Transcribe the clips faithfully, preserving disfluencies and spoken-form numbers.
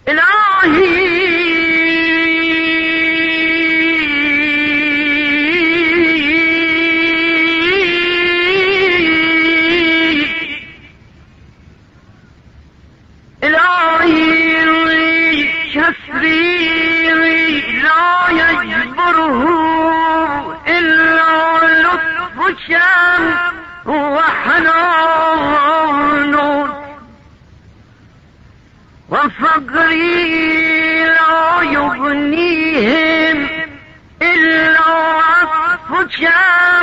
إلهي وفقري لا يغنيهم إلا عطفك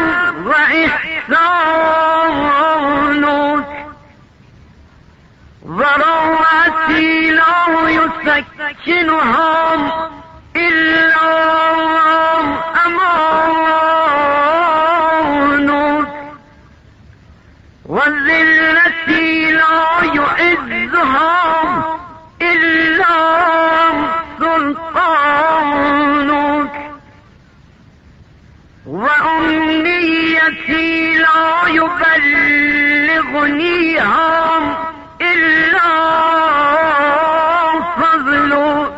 وإحسانك ضرورتي لا يسكنهم إلا أمانك وذلتي لا يعزهم إلا سلطانك وأمنيتي لا يبلغنيهم إلا فضلك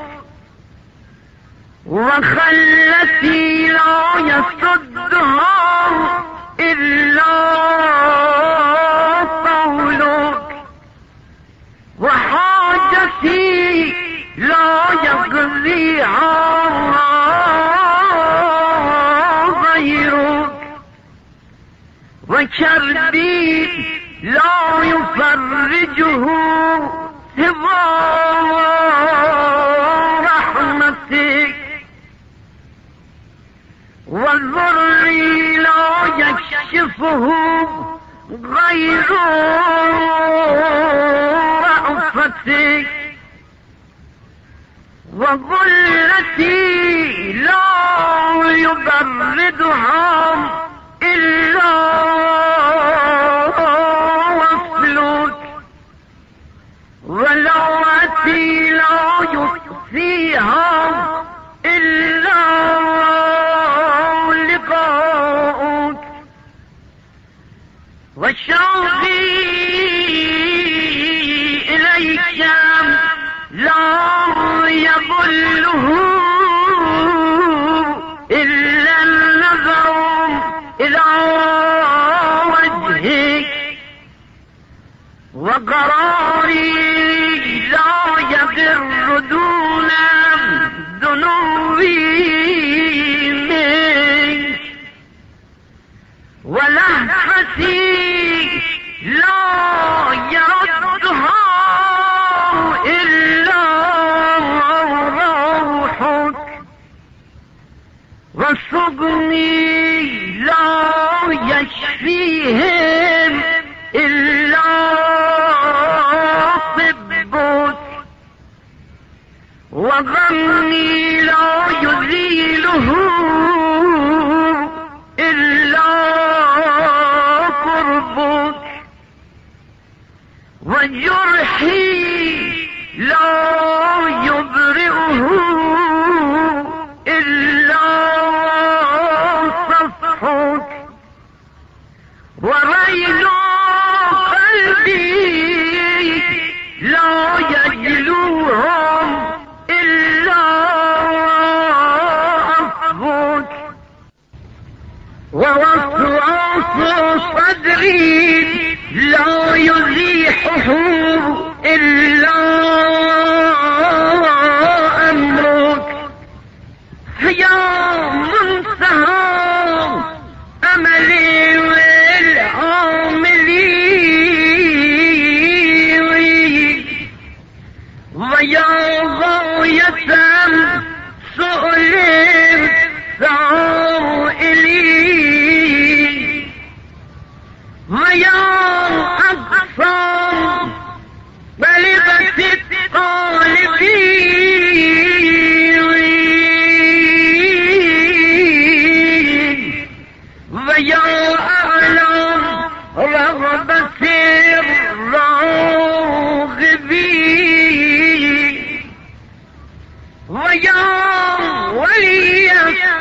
وخلتي لا يصدهم إلا قولك وحاجتي لا يقضيها غيرك وكربي لا يفرجه سوى رحمتك والضري لا يكشفه غير رأفتك وظلتي لا يبردها إلا وصلك ولوتي لا يطفيها إلا لقاؤك وشوقي إليك لا يبله إلا النظر إلى وجهك وقراري لا يبر دون ذنوبي منك ولهفتي لا يردها إلا روحك وسقمي لا يشفيهم إلا طبك وغمي لا يزيله إلا قربك وجرحي لا يبرئه إلا صفحك وريل قلبي لا يجلوهم إلا عفوك ووسواس صدري لا يزيحه إلا أمرك يا منتهى أملي والعاملين ويا غاية سؤل السائلين ويا أقصى بلغة الطالبين ويا أعلم رغبة الراغبين ويا ولي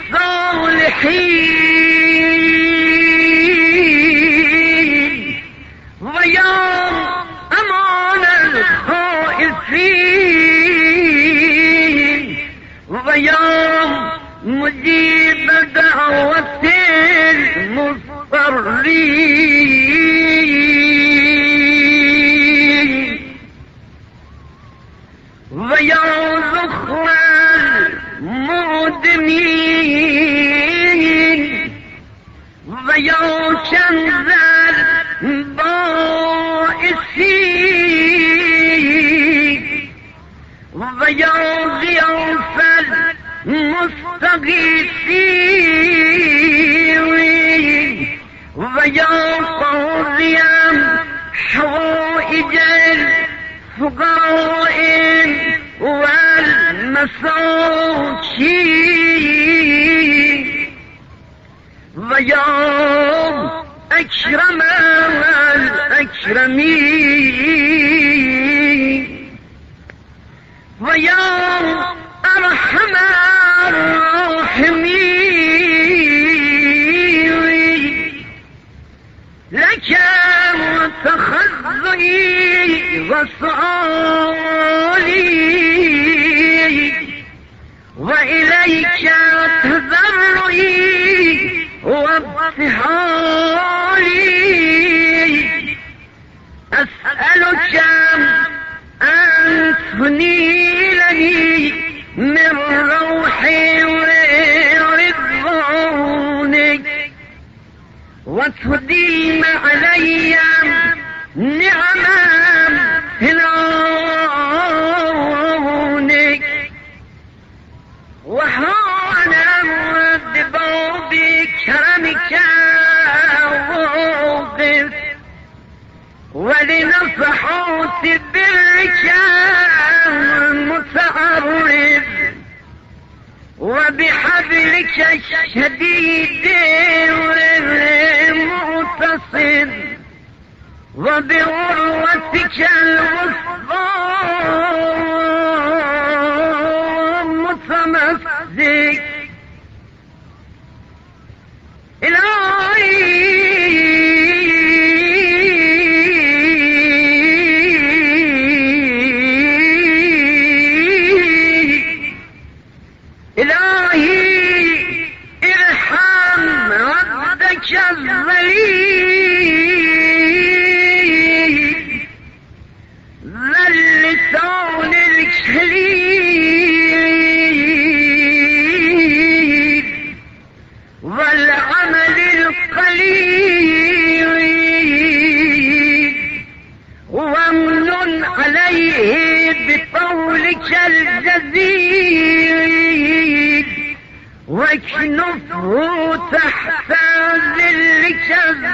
الصالحين ويا أمان الخائفين ويا مجيب دعوة المضطرين ويا ذخر المعدمين ويا كنز البائسين ويا ضياف المستغيثين ويا قاضي حوائج الفقراء والمساكين ويا أكرم الأكرمين ويا أرحم الراحمين لك تخضعي وسؤالي وإليك تضرعي وابتهالي أسألك أن تنيلني من روحي ورضوانك وتديم علي نعما هنونك وحانا بباب كرمك ووقف ولنصحوت برك المتعرف وبحبلك الشديد المعتصم وبعروتك الوثقى متمسك إلهي إلهي ارحم عبدك الذليل ذا اللسان الكليل والعمل القليل وامن عليه بقولك الجزيل واكنفه تحت ذلك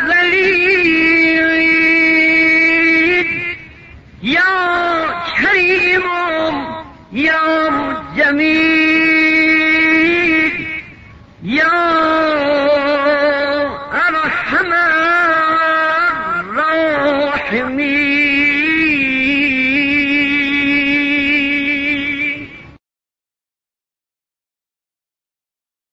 الذليل يا كريم يا جميل يا أرحم الراحمين.